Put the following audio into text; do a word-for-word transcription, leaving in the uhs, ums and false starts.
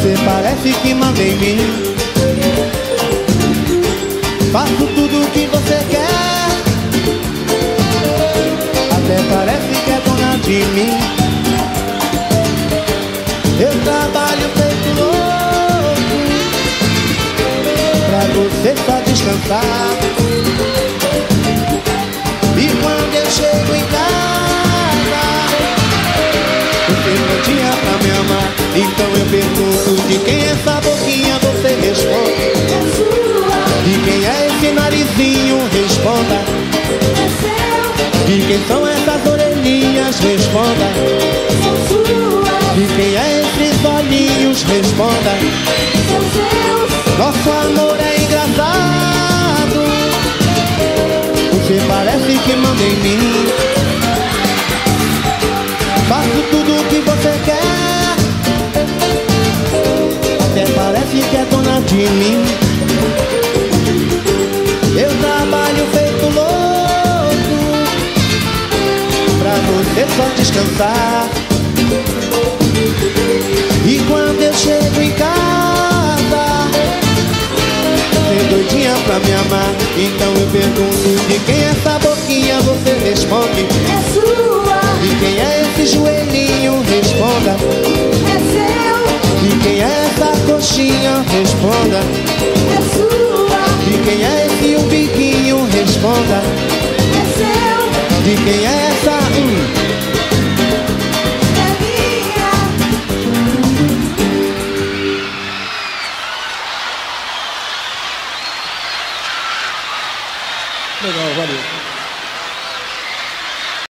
Você parece que manda em mim. Faço tudo o que você quer. Até parece que é dona de mim. Eu trabalho feito louco pra você só descansar. E quando eu chego em casa, você prontinha pra me amar. Então eu pergunto: de quem é essa boquinha? Você responde: é sua. de quem é esse narizinho? Responda: é seu. de quem são essas orelhinhas? Responda: são suas. de quem é esses olhinhos? Responda: são seus. nosso amor é engraçado. Você parece que manda em mim. Faço tudo o que você quer. Até parece que é dona de mim. Eu trabalho feito louco pra você só descansar. E quando eu chego em casa, você é doidinha pra me amar. Então eu pergunto: de quem é essa boquinha? Você responde: é sua. de quem é esse joelhinho? Responda: é seu. de quem é essa coxinha? Responda: é sua. de quem é esse umbiguinho? Responda: é seu. de quem é essa... Hum. é minha. Legal, valeu.